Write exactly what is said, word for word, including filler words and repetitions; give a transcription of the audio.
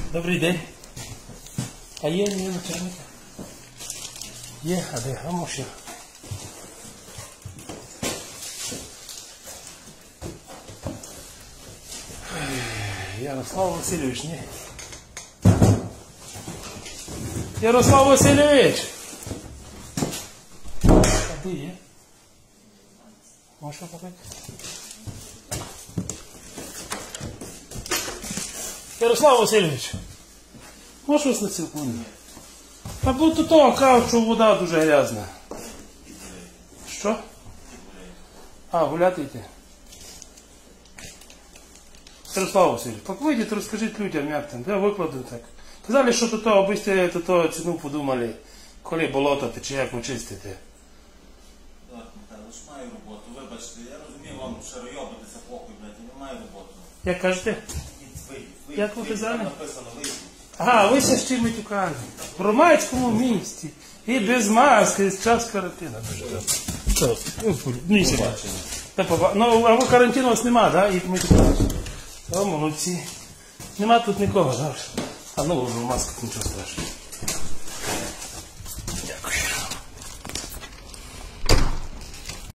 Добрий день. А є ні начальника? Є, а де? А може? Ярослав Васильович, ні? Ярослав Васильович! А де є? Можеш показати? Ярослав Васильович! Можеш вас на секунду? А будто того кажуть, що вода дуже грязна. Що? А, гуляти йти? Ярослав Васильович, так вийдіть, розкажіть людям, як там. Я викладу так. Казали, що до того, аби сте до ціну подумали, коли болото чи як ви чистите. Так, Михайло, ж маю роботу, вибачте, я розумію, вам ще ройобитися похуй, блядь, я не маю роботу. Як кажете? Вийдіть, вийдіть, Як ви вийдіть, казали? там написано, вийдіть. Ага, ви ще з чим матюкали. В громадському місті. І без маски, з час карантину. Що? Ні, себе. Ну, а ви карантину у вас нема, так? І матюкали. О, молодці. Нема тут нікого, завжди. А ну, вже в масках нічого страшного.